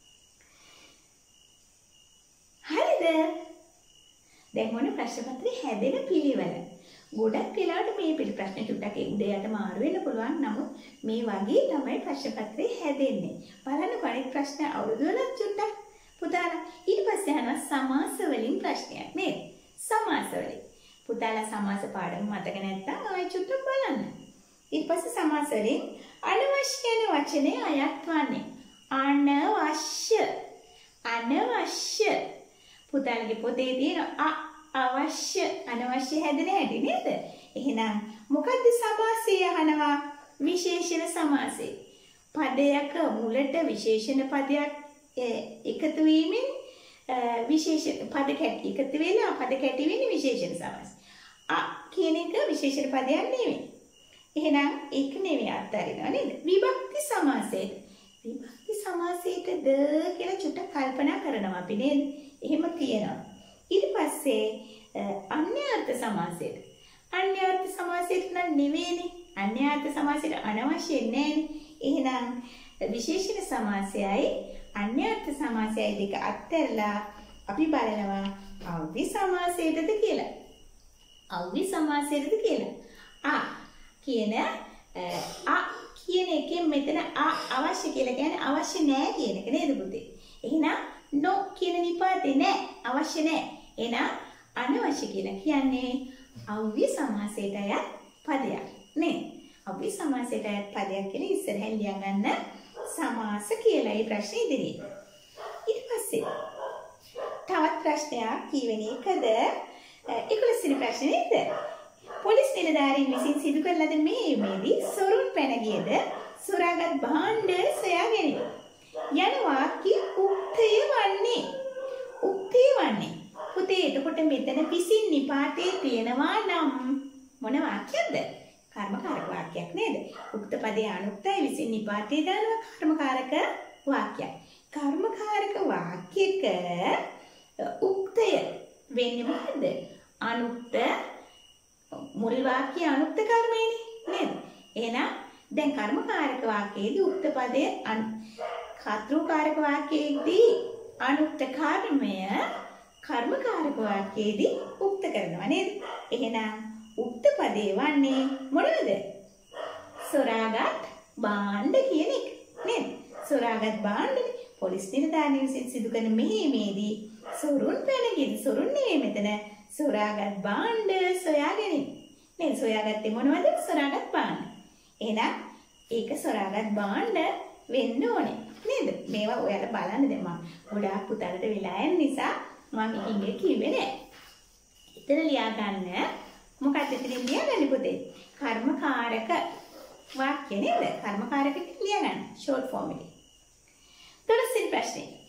හරිද? දැන් මොන ප්‍රශ්න පත්‍රේ හැදෙන පිළිවෙල. ගොඩක් වෙලාවට මේ පිළි ප්‍රශ්න චුට්ටක් උඩ යට මාරු වෙන්න පුළුවන්. නමුත් මේ වගේ තමයි ප්‍රශ්න පත්‍රේ හැදෙන්නේ. බලන්න අනිත් ප්‍රශ්න අවුරුදු වල චුට්ටක් පුතාලා ඊට පස්සේ අහනවා සමාස වලින් ප්‍රශ්නයක් නේද? සමාස වලින්. පුතාලා සමාස පාඩම මතක නැත්තම් ආයෙ චුට්ටක් බලන්න. ඊට පස්සේ සමාස වලින් අනවශ්‍ය යන වචනේ අයත් වන්නේ. අනවශ්‍ය. අනවශ්‍ය. පුතාලගේ පොතේ තියෙන අවශ්‍ය අනවශ්‍ය හැදෙන හැටි නේද? එහෙනම් මොකද්ද සමාසය අහනවා? විශේෂණ සමාසය. පදයක මුලට විශේෂණ පදයක් එකතු වීමෙන් විශේෂණ පද කැටි එකතු වෙලා පද කැටි වෙන්නේ විශේෂණ සමාසය. කියන එක විශේෂණ පදයක් නෙවෙයි. එහෙනම් ඒක නෙවෙයි අත්හරිනවා නේද? විභක්ති සමාසයට. විභක්ති සමාසයටද කියලා චුට්ටක් කල්පනා කරනවා අපි නේද? එහෙම තියෙනවා. ඊට පස්සේ අන්‍යාර්ථ සමාසයට. අන්‍යාර්ථ සමාසයට නම් නෙවෙයිනේ. අන්‍යාර්ථ සමාසයට අනවශ්‍ය නැහැනේ. එහෙනම් විශේෂණ සමාසයයි අන්‍යාර්ථ සමාසයයි දෙක අත්හැරලා අපි බලනවා අව්‍ය සමාසයටද කියලා. අව්‍ය සමාසයටද කියලා. කියන එකෙන් මෙතන අවශ්‍ය කියලා කියන්නේ අවශ්‍ය නැහැ කියන එක නේද පුතේ? එහෙනම් no කියන නිපාතේ නැහැ අවශ්‍ය නැහැ. එහෙනම් අනවශ්‍ය කියලා කියන්නේ අව්‍ය සමාසයට අයත් පදයක් නේ. අව්‍ය සමාසයට අයත් පදයක් කියලා ඉස්සරහින් ලියගන්න සමාස කියලා මේ ප්‍රශ්නේ ඉදිරියේ. ඊට පස්සේ තවත් ප්‍රශ්නයක් කීවෙන එකද 11 වෙනි ප්‍රශ්නේ නේද? පොලිස් නිලධාරීන් විසින් සිදු කළ ලද මේදී සොරුන් පැන ගියද සොරාගත් භාණ්ඩ සොයා ගැනීම. යන වාක්‍ය උක්තය වන්නේ. උක්තය වන්නේ. පුතේ එතකොට මෙතන පිසින් නිපාතේ තියෙනවා නම් මොන වාක්‍යයක්ද? කර්මකාරක වාක්‍යයක් නේද? උක්ත පදේ අනුක්තයි විසින් නිපාතේ දානවා කර්මකාරක වාක්‍යයක්. කර්මකාරක වාක්‍යයක උක්තය වෙන්නේ මොකද්ද? අනුක්ත මුල් වාක්‍ය අනුක්ත කර්මයනේ නේද? එහෙනම් දැන් කර්මකාරක වාක්‍යයේදී උක්ත පදයේ කර්තෘකාරක වාක්‍යයේදී අනුක්ත කර්මය කර්මකාරක වාක්‍යයේදී උක්ත කරනවා නේද? එහෙනම් උක්ත පදේ වන්නේ මොනවද? සොරාගත් භාණ්ඩ කියන එක නේද? සොරාගත් භාණ්ඩනේ. පොලිස් නිලධාරීන් විසින් සිදු කරන මෙහිමේදී සොරුන් පැන ගියද සොරුන් නෙවෙයි මෙතන සොරාගත් භාණ්ඩ සොයා ගැනීම. නේද? සොයාගත්තේ මොනවද? සොරාගත් භාණ්ඩ. එහෙනම් ඒක සොරාගත් භාණ්ඩ වෙන්න ඕනේ. නේද? මේවා ඔයාලා බලන්න දැන් මම ගොඩාක් පුතාලට වෙලා යන නිසා මම ඉංග්‍රීසි කිව්වේ නෑ. එතන ලියා ගන්න මොකක්ද එතනින් ලියාගන්නේ පුතේ? කර්මකාරක වාක්‍ය නේද? කර්මකාරක ලියා ගන්න ෂෝට් ෆෝම් එකේ. 12 වෙනි ප්‍රශ්නේ.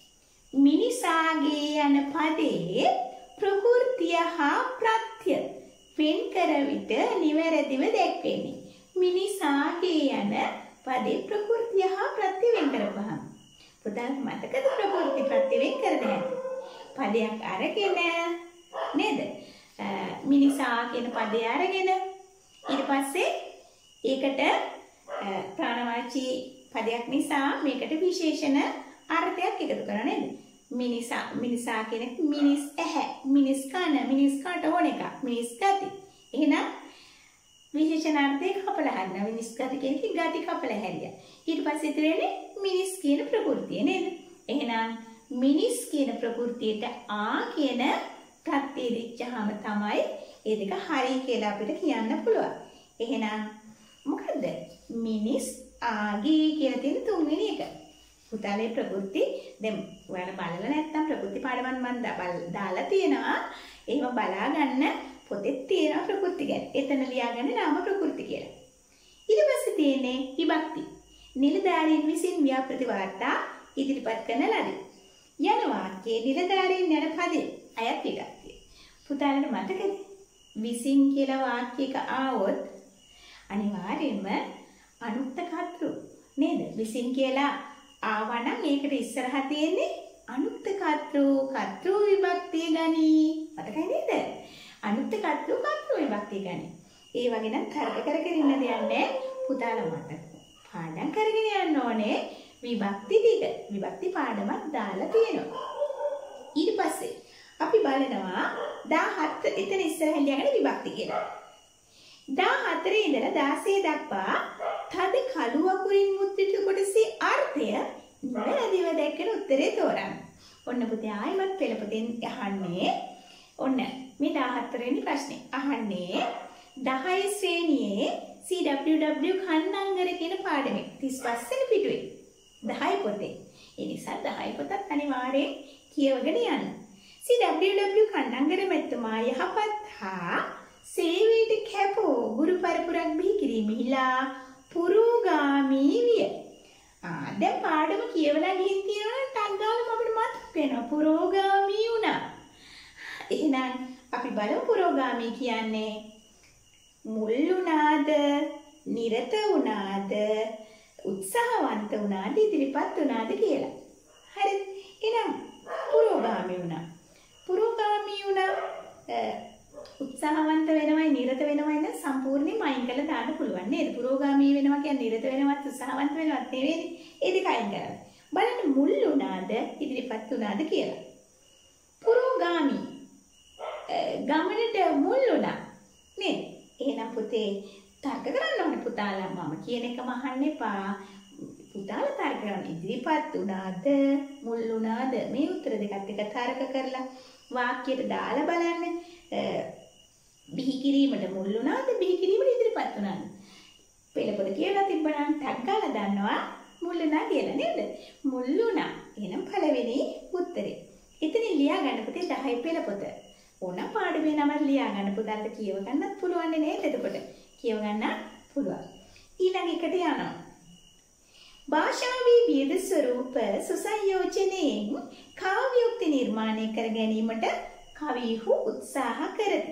මිනිසාගේ යන පදේ ප්‍රകൃතිය හා ප්‍රත්‍ය වෙන් කර විට නිවැරදිව දැක්වෙන්නේ. මිනිසාගේ යන පදේ ප්‍රകൃතිය හා ප්‍රත්‍ය වෙන් කරපහම පුතාට මතකද ප්‍රകൃති ප්‍රත්‍ය වෙන් කරන හැටි? පදයක් අරගෙන නේද? මිනිසා කියන පදේ අරගෙන ඊට පස්සේ ඒකට ප්‍රාණවාචී පදයක් නිසා මේකට විශේෂණ අර්ථයක් එකතු කරා නේද? මිනිසා කියන මිනිස් ඇහැ, මිනිස් කන, මිනිස් කට ඕන එක, මිනිස් ගති. එහෙනම් විශේෂණාර්ථය කපලා හරිනවා. මිනිස් ගති කියන එක ගති කපලා හැරියා. ඊට පස්සේ ඉතිරෙන්නේ මිනිස් කියන ප්‍රകൃතිය නේද? එහෙනම් මිනිස් කියන ප්‍රകൃතියට ආ කියන ප්‍රත්‍ය දෙච්චාම තමයි ඒ දෙක හරි කියලා අපිට කියන්න පුළුවන්. එහෙනම් මොකද්ද? මිනිස් ආගේ කියලා තියෙන තුන්වෙනි එක. පුතාලේ ප්‍රകൃති දැන් ඔයාලා බලලා නැත්නම් ප්‍රകൃති පාඩමක් මම දාලා තියෙනවා. එහෙම බලා ගන්න පොතේ තියෙන ප්‍රകൃති ගැන. එතන ලියාගන්න නාම ප්‍රകൃති කියලා. ඊට පස්සේ තියෙන්නේ විභක්ති. නිලධාරීන් විසින් ව්‍යාපෘති වාර්තා ඉදිරිපත් කරන ලදී. යන වාක්‍යයේ නිලධාරීන් යන පදේ අයත් විභක්තිය. පුතාලට මතකද? විසින් කියලා වාක්‍යයක ආවොත් අනිවාර්යයෙන්ම අනුක්ත කර්තෘ නේද? විසින් කියලා ආවනම් ඒකට ඉස්සරහා තියෙන්නේ අනුක්ත කර්තෘ විභක්තිය ගනී. මතකයි නේද? අනුක්ත කර්තෘ විභක්තිය ගනී. ඒ වගේ නම් තර්ක කරගෙන ඉන්න දෙයක් නැහැ. පුතාලා මතක. පාඩම් කරගෙන යන්න ඕනේ විභක්ති ටික. විභක්ති පාඩමක් දාලා තියෙනවා. ඊට පස්සේ අපි බලනවා 17 එතන ඉස්සරහින් ලියගෙන විභක්ති කියලා. 14 ඉඳලා 16 දක්වා තද කළු අකුරින් මුද්‍රිත කොටසේ අර්ථය නිවැරදිව දැක්කන උත්තරේ තෝරන්න. ඔන්න පුතේ ආයිමත් පෙළපතෙන් අහන්නේ ඔන්න මේ 14 වෙනි ප්‍රශ්නේ. අහන්නේ 10 ශ්‍රේණියේ CWW කන්නංගර කියන පාඩමේ 35 වෙනි පිටුවේ 10 පොතේ. ඒ නිසා 10 පොතත් අනිවාර්යෙන් කියවගෙන යන්න. CWW කන්නංගර මෙතුමා යහපත් හා සේවයට කැපෝ ගුරු පරපුරක් බිහි කිරීමෙහිලා පුරෝගාමී විය. දැන් පාඩම කියවලා ගිහින් තියෙනවා ටක් ගාලා අපිට මතක් වෙනවා පුරෝගාමී වුණා. එහෙනම් අපි බලමු පුරෝගාමී කියන්නේ මුල් වුණාද, නිරත වුණාද, උත්සාහවන්ත වුණාද, ඉදිරිපත් වුණාද කියලා. හරිද? එහෙනම් පුරෝගාමී වුණා. පුරෝගාමී වුණා උත්සාහවන්ත වෙනවයි නිරත වෙනවයි නම් සම්පූර්ණයෙන්ම අයින් කරලා දාන්න පුළුවන් නේද? පුරෝගාමී වෙනවා කියන්නේ නිරත වෙනවත් උත්සාහවන්ත වෙනවත් නෙවෙයි. ඒ දෙක අයින් කරලා. බලන්න මුල් වුණාද ඉදිරිපත් වුණාද කියලා. පුරෝගාමී ගමනට මුල් වුණා නේද? එහෙනම් පුතේ තර්ක කරන්න ඕනේ පුතාලා. මම කියන එකම අහන්න එපා. පුතාලා තර්ක කරන්න. ඉදිරිපත් වුණාද මුල් වුණාද මේ උත්තර දෙකත් එක තර්ක කරලා වාක්‍යයට දාලා බලන්න. බිහි කිරීමට මුල් වුණාද බිහි කිරීමට ඉදිරිපත් වුණාද? පෙළපොත කියලා තිබ්බනම් ටක් ගාලා දන්නවා මුල් වුණා කියලා නේද? මුල් වුණා. එහෙනම් පළවෙනි උත්තරේ. එතනින් ලියා ගන්න පුතේ 10 පෙළපොත. ඕන පාඩමේ නම ලියා ගන්න පුතාට කියව ගන්නත් පුළුවන් නේද? එතකොට කියව ගන්න පුළුවන්. ඊළඟ එකට යනවා. භාෂාවේ විවිධ ස්වරූප සුසංයෝජනයෙන් කාව්‍යෝක්ති නිර්මාණය කර ගැනීමට කවිහු උත්සාහ කරති.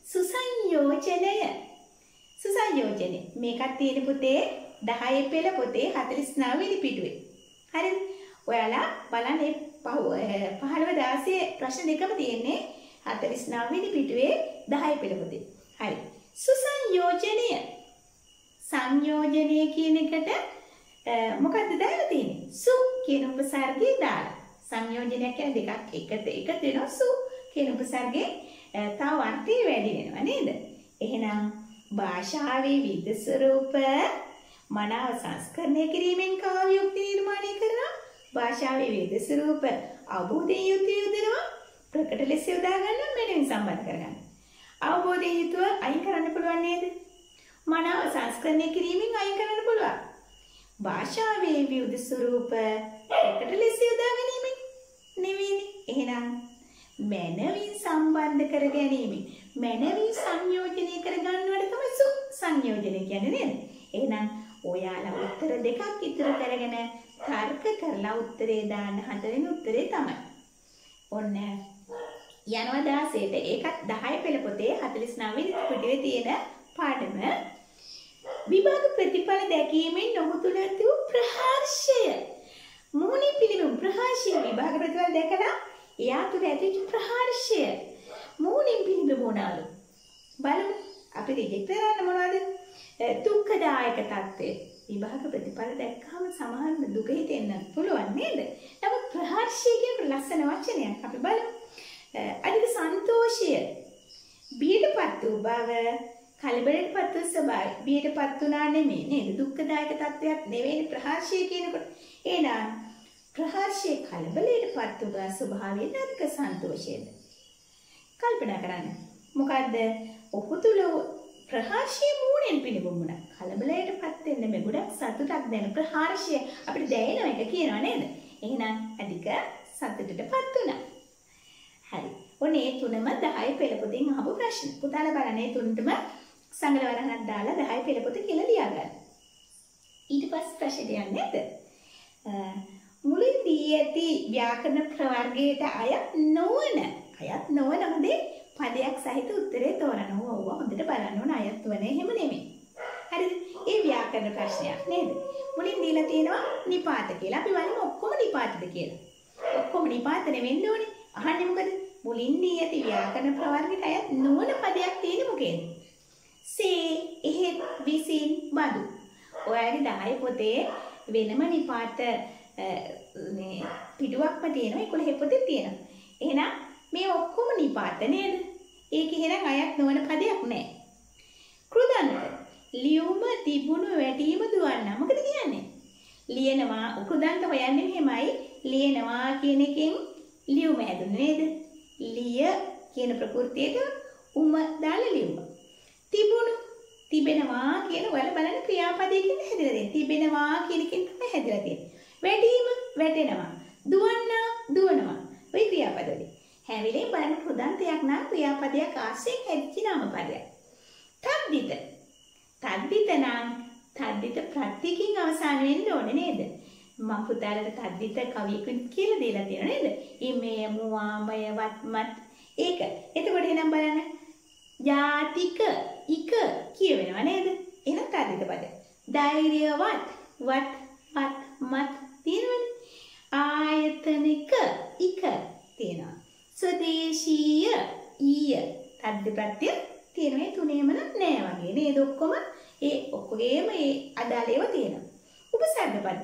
සුසංයෝජනය මේකත් තියෙන පුතේ 10 පෙළ පොතේ 49 වෙනි පිටුවේ. හරිද? ඔයාලා බලන්න 15 16 ප්‍රශ්න දෙකම තියෙන්නේ 49 වෙනි පිටුවේ 10 පෙළ පොතේ. හරි. සුසංයෝජනය සංයෝජනය කියන එකට මොකක්ද දාලා තියෙන්නේ? සු කියන උපසර්ගය දාලා. සංයෝජනයක් කියන්නේ දෙකක් එකතු වෙනවා. සු කියන උපසර්ගයේ තව අර්ථය වැඩි වෙනවා නේද? එහෙනම් භාෂාවේ විවිධ ස්වරූප මනාව සංස්කරණය කිරීමෙන් කාව්‍යෝක්ති නිර්මාණය කරනවා. භාෂාවේ විවිධ ස්වරූප අවබෝධයෙන් යුතුව ප්‍රකට ලෙස යොදා ගන්න මෙලෙසින් සම්බන්ධ කරගන්න. අවබෝධයෙන් යුතුව අයින් කරන්න පුළුවන් නේද? මනාව සංස්කරණය කිරීමෙන් අයින් කරන්න පුළුවන්. භාෂාවේ විවිධ ස්වරූප ප්‍රකට ලෙස යොදා ගැනීමෙන් නෙවෙයිනේ. එහෙනම් මනවින් සම්බන්ධ කර ගැනීමෙන් මනවින් සංයෝජනය කර ගන්නවට තමයි සංයෝජනය කියන්නේ නේද? එහෙනම් ඔයාලා උත්තර දෙකක් ඉතුරු කරගෙන තර්ක කරලා උත්තරේ දාන්න හතරෙනි උත්තරේ තමයි. ඔන්න යනවා 16ට. ඒකත් 10 පෙළ පොතේ 49 වෙනි පිටුවේ තියෙන පාඩම. විභාග ප්‍රතිඵල දැකීමෙන් ඔහු තුළ ඇති වූ ප්‍රහර්ෂය. මූණේ පිළිඹු ප්‍රහර්ෂය විභාග ප්‍රතිඵල දැකලා එයා තුළ ඇති ප්‍රහර්ෂය මූණින් පිළිඹුණාලු. බලමු අපි රිජෙක්ට් කරන්න මොනවද? දුක්ඛදායක తත්වය. විභාග ප්‍රතිඵල දැක්කම සමහර දුක හිතෙන්න පුළුවන් නේද? නමුත් ප්‍රහර්ෂය කියන ලස්සන වචනයක් අපි බලමු. අනිත් සන්තෝෂය බියටපත් වූ බව, කලබලටපත් වූ ස්වභාවය. බියටපත් වුණා නෙමෙයි නේද? දුක්ඛදායක තත්වයක් නෙවෙයි ප්‍රහර්ෂය කියනකොට. එහෙනම් ප්‍රහර්ෂයේ කලබලයටපත් වූ ස්වභාවය නේද සන්තෝෂයද? කල්පනා කරන්න. මොකද්ද? ඔහු තුල ප්‍රහර්ෂයේ මූණෙන් පිළිඹුණා. කලබලයටපත් වෙන්නේ මේ ගොඩක් සතුටක් දැන ප්‍රහර්ෂය අපිට දැනෙන එක කියනවා නේද? එහෙනම් අධික සතුටටපත් වුණා. හරි. ඔනේ තුනම 10 පෙළ පොතෙන් අහපු ප්‍රශ්න. පුතාලා බලන්න මේ තුනටම සංගල වරහනක් දාලා 10 පෙළ පොත කියලා ලියා ගන්න. ඊට පස්සේ ප්‍රශ්නට යන්නේ නේද? මුලින් දී ඇති ව්‍යාකරණ ප්‍රවර්ගයට අයත් නොවන හොඳේ පදයක් සහිත උත්තරේ තෝරන්න. ඕව හොඳට බලන්න ඕන අයත් වනේ එහෙම නෙමෙයි. හරිද? ඒ ව්‍යාකරණ ප්‍රශ්නයක් නේද? මුලින් දීලා තියෙනවා නිපාත කියලා. අපි බලමු ඔක්කොම නිපාතද කියලා. ඔක්කොම නිපාත නෙවෙන්න ඕනේ. අහන්නේ මොකද? මුලින් දී ඇති ව්‍යාකරණ ප්‍රවර්ගයට අයත් නොවන පදයක් තියෙන්නේ මොකේද? සේ, එහෙත්, විසින්, බදු. ඔයාලගේ 10 පොතේ වෙනම නිපාත මේ පිටුවක්ම තියෙනවා. 11 පොතේ තියෙනවා. එහෙනම් මේ ඔක්කොම නිපාත නේද? ඒක එහෙනම් අයත් නොවන පදයක් නෑ. කෘදන්ත ලියුම තිබුණු වැටීම දුවන්න. මොකද කියන්නේ? ලියනවා කෘදන්ත හොයන්නේ මෙහෙමයි. ලියනවා කියන එකෙන් ලියුම හැදුනේ නේද? ලිය කියන ප්‍රകൃතියට දාලා ලියුම. තිබෙනවා කියන ඔයාලා බලන්න ක්‍රියාපදයකින් හැදලා තියෙන්නේ. තිබෙනවා කියන එකෙන් තමයි හැදලා තියෙන්නේ. වැටීම වැටෙනවා. දුවනවා. ඔය ක්‍රියාපදවලින්. හැම වෙලේම බලන්න කෘදන්තයක් නම් ක්‍රියාපදයක් ආශ්‍රයෙන් හැදිච්ච නාමපදයක්. තද්දිත නම් තද්දිත ප්‍රත්‍යයෙන් අවසන් වෙන්න ඕනේ නේද? මම පුතාලට තද්දිත කවියකුත් කියලා දීලා තියෙනවා නේද? ඉමේ මුවාමය වත්මත් ඒක. එතකොට එහෙනම් බලන්න ජාතික ඉක කියවෙනවා නේද? එහෙනම් තද්දිත පද. ධෛර්යවත් මත් තියෙනවනේ. ආයතනික ඉක තියෙනවා. ස්වදේශීය ඊය තද්ද ප්‍රත්‍ය තියෙන මේ තුනේම නෑ වගේ නේද? ඔක්කොම ඒ ඔක්කොගේම ඒ අදාළ ඒවා තියෙනවා. උපසර්ග පද.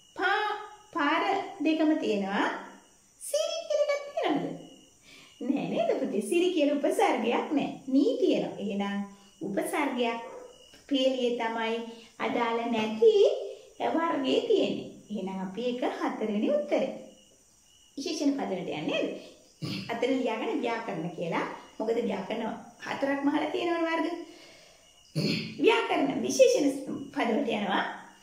පාර දෙකම තියෙනවා. සිරි කියන එකක් තියෙනවද? නෑ නේද පුතේ? සිරි කියන උපසර්ගයක් නෑ. නී තියෙනවා. එහෙනම් උපසර්ගයක් පේලියේ තමයි අදාළ නැති වර්ගයේ තියෙන්නේ. එහෙනම් අපි ඒක 4 වෙනි උත්තරේ. විශේෂණ පද වලට යන්නේ නේද? අතන ලියාගන්න ව්‍යාකරණ කියලා. මොකද ව්‍යාකරණ 4ක්ම අහලා තියෙනවනේ වර්ග. ව්‍යාකරණ විශේෂණ පද වලට යනවා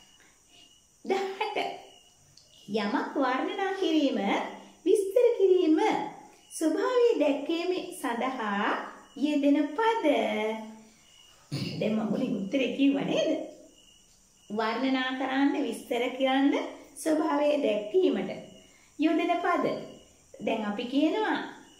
18. යමක් වර්ණනා කිරීම, විස්තර කිරීම, ස්වභාවය දැක්වීම සඳහා යෙදෙන පද. දැන් මම මුලින් උත්තරේ කිව්වා නේද? වර්ණනා කරන්න, විස්තර කරන්න, ස්වභාවය දැක්වීමට යොදන පද. දැන් අපි කියනවා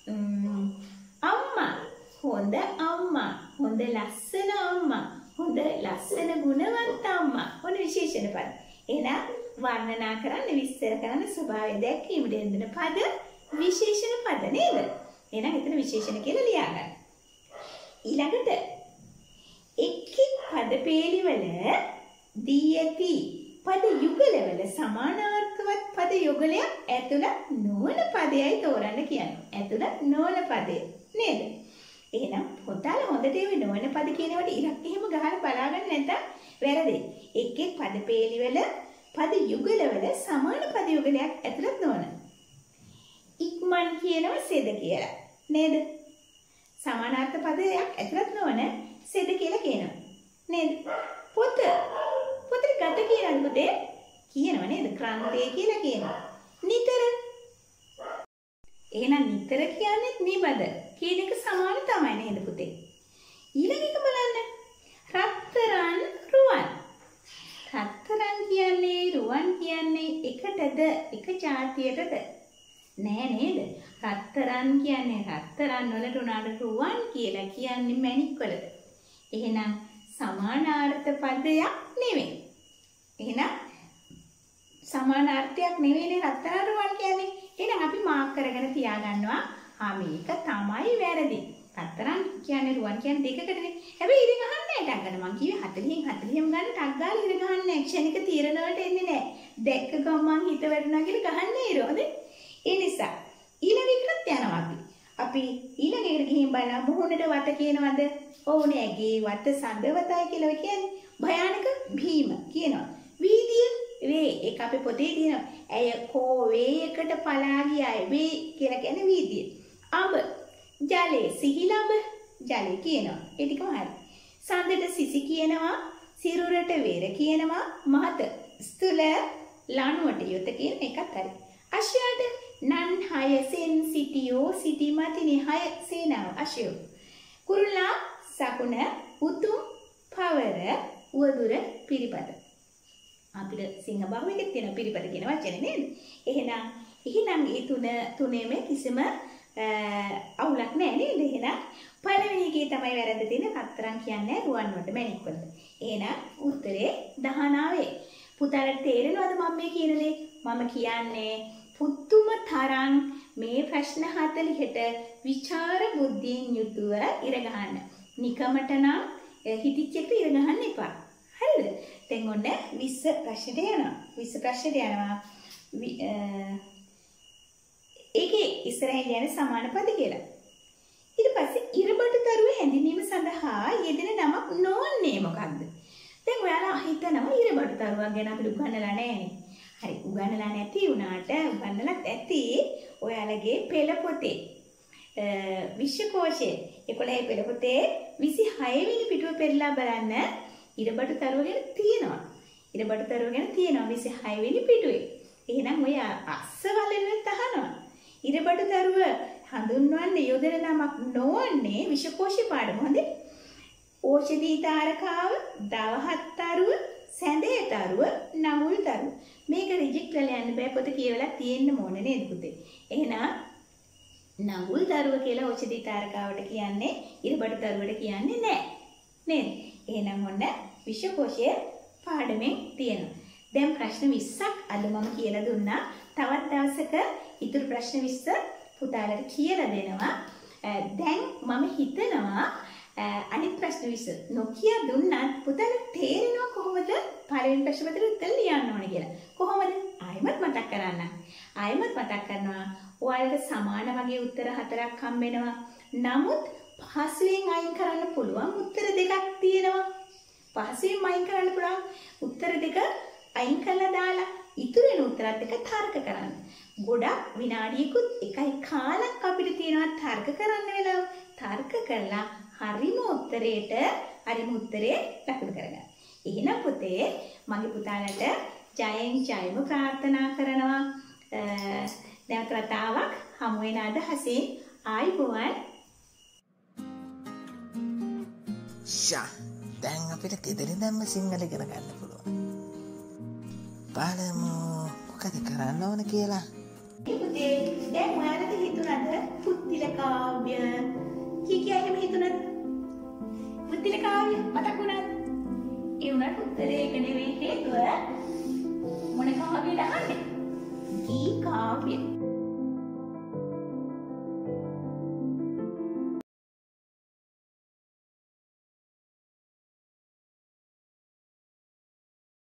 අම්මා, හොඳ අම්මා, හොඳ ලස්සන අම්මා, හොඳ ලස්සන ගුණවන්ත අම්මා. ඔන්න විශේෂණ පද. එහෙනම් වර්ණනා කරන්න, විස්තර කරන්න, ස්වභාවය දැක්වීමට යොදන පද විශේෂණ පද නේද? එහෙනම් එතන විශේෂණ කියලා ලියා ගන්න. ඊළඟට එක් පද පේලිවල දී ඇති පද යුගලවල සමානාර්ථවත් පද යුගලයක් ඇතුළත් නොවන පදයයි තෝරන්න කියන්නේ. ඇතුළත් නොවන පදය නේද? එහෙනම් පුතාලා හොඳට මේ නොවන පද කියනවට ඉරක් එහෙම ගහලා බලාගන්න නැත්නම් වැරදි. එක් පද පේලිවල පද යුගලවල සමාන පද යුගලයක් ඇතුළත් නොවන. ඉක්මන් කියනවා සෙද කියලා නේද? සමානාර්ථ පදයක් ඇතුළත් නොවන සෙද කියලා කියනවා නේද? පොතේ ගත කියනද පුතේ? කියනවා නේද? ක්‍රාන්තිය කියලා කියනවා. නිතර. එහෙනම් නිතර කියන්නේත් නිබඳ කියන එක සමාන තමයි නේද පුතේ? ඊළඟ එක බලන්න. රත්තරන් රුවන්. රත්තරන් කියන්නේ රුවන් කියන්නේ එකටද එක જાතියටද? නෑ නේද? රත්තරන් කියන්නේ රත්තරන් වලට උනාට රුවන් කියලා කියන්නේ මැණික් වලට. එහෙනම් සමානාර්ථ පදයක් නෙවෙයි. එහෙනම් සමානාර්ථයක් නෙවෙයිනේ රත්තරන් රුවන් කියන්නේ. එහෙනම් අපි මාක් කරගෙන තියාගන්නවා. මේක තමයි වැරදි. රත්තරන් කියන්නේ රුවන් කියන්නේ දෙකකටනේ. හැබැයි ඉර ගහන්නේ නැහැ ටක් ගන්න. මං කිව්වේ 40න් 40ම ගන්න ටක් ගාලා ඉර ගහන්නේ ක්ෂණික තීරණ වලට එන්නේ නැහැ. දැක්ක ගමන් හිත වැටුණා කියලා ගහන්නේ ඉරෝද? ඒ නිසා ඊළඟ එකට යනවා අපි ඊළඟ එකට ගිහින් බලලා මුහුණට වත කියනවද? ඔව් නෑගේ වත සංගවතයි කියලා කියන්නේ භයානක භීම කියනවා. වීදිය වේ ඒක අපේ පොතේ තියෙනවා. ඇය කෝ වේයකට පලා ගියාය. වේ කියලා කියන්නේ වීදිය. අඹ ජලයේ සිහිලඹ ජලය කියනවා. ඒ ටිකම හරි. සඳට සිසි කියනවා. සිරුරට වේර කියනවා. මහත ස්තුල ලණුවට යොත කියන එකත් හරි. අශ්වයාට නන් හයසෙන් සිටියෝ සිටිමතිනි හය සේනාව අශ්වයෝ. කුරුල්ලා සකුණ උතුම් පවර උවදුර පිරිපද. අපිට සිංහ බහුවකෙත් තියෙන පිරිපද කියන වචනේ නේද? එහෙනම් මේ තුනේම කිසිම අවුලක් නැහැ නේද? එහෙනම් පළවෙනි එකේ තමයි වැරද්ද තියෙන්නේ. රත්තරන් කියන්නේ රුවන් වලට මැණික් වලට. එහෙනම් උත්තරේ 19. පුතාලට තේරෙනවද මම මේ කියන දේ? මම කියන්නේ පුදුම තරම් මේ ප්‍රශ්න 40ට විචාර බුද්ධියෙන් යුතුව ඉර ගහන්න. නිකමට නම් හිතිච්ච එක ඉර ගහන්න එපා. හරිද? දැන් ඔන්න 20 ප්‍රශ්නට යනවා. 20 ප්‍රශ්නට යනවා. ඒකේ ඉස්සරහින් යන සමාන පද කියලා. ඊට පස්සේ ඉරබඩු තරුව හැඳින්වීම සඳහා යෙදෙන නමක් නොවන්නේ මොකක්ද? දැන් ඔයාලා හිතනවා ඉරබඩු තරුවක් ගැන අපිට උගන්වලා නැහැනේ. හරි උගන්වලා නැති වුණාට උගන්වලත් ඇති ඔයාලගේ පෙළ පොතේ විශ්වකෝෂයේ 11 පෙළ පොතේ 26 වෙනි පිටුව පෙරලා බලන්න ඉරබඩු තරුව ගැන තියෙනවා. ඉරබඩු තරුව ගැන තියෙනවා 26 වෙනි පිටුවේ. එහෙනම් ඔය අස්සවලෙන් අහනවා. ඉරබඩු තරුව හඳුන්වන්නේ යොදන නමක් නොවන්නේ විශ්වකෝෂයේ පාඩම හොඳේ. ඕෂධී තාරකාව, දවහත් තරුව, සැඳේ තරුව, නහුල් තරුව. මේක රිජෙක්ට් කරලා යන්න බෑ පොත කියවලා තියෙන්න ඕනේ නේද පුතේ? එහෙනම් නහුල් තරුව කියලා ඕෂධී තාරකාවට කියන්නේ ඉරබඩු තරුවට කියන්නේ නෑ. නේද? එහෙනම් ඔන්න විශ්වකෝෂයේ පාඩමෙන් තියෙනවා. දැන් ප්‍රශ්න 20ක් අද මම කියලා දුන්නා. තවත් දවසක ඉතුරු ප්‍රශ්න 20 පුතාලට කියලා දෙනවා. දැන් මම හිතනවා අනිත් ප්‍රශ්න 20 නොකිය දුන්නත් පුතාලට තේරෙනවා කොහොමද පළවෙනි ප්‍රශ්න පත්‍රෙ උත්තර ලියන්න ඕනේ කියලා. කොහොමද? ආයෙමත් මතක් කරන්න. ආයෙමත් මතක් කරනවා. ඔයාලට සමාන වගේ උත්තර 4ක් හම්බ වෙනවා. නමුත් පහසුවෙන් අයින් කරන්න පුළුවන් උත්තර දෙකක් තියෙනවා. පහසුවෙන් අයින් කරන්න පුළුවන් උත්තර දෙක අයින් කරලා දාලා ඉතුරු වෙන උත්තරත් එක්ක තර්ක කරන්න. ගොඩක් විනාඩියකුත් එකයි කාලක් අපිට තියෙනවා තර්ක කරන්න වෙලාව. තර්ක කරලා හරිම උත්තරේ ලකුණු කරගන්න. එහෙනම් පුතේ මගේ පුතාලට ජයෙන් ජයම ප්‍රාර්ථනා කරනවා. දැන් කතාවක් හමු වෙන අදහසින් ආයිබෝවන්. දැන් අපිට ගෙදරින් දැම්ම සිංහල ඉගෙන ගන්න පුළුවන්. බලමු මොකද කරන්න ඕන කියලා. පුතේ දැන් ඔයාලට හිතුණාද පුත්තිල කාව්‍ය කීකිය එහෙම හිතුණාද? පුත්තිල කාව්‍ය මතක් වුණාද? ඒ උනට උත්තරේ ඒක නෙවෙයි හේතුව මොන කාව්‍යද අහන්නේ? කී කාව්‍ය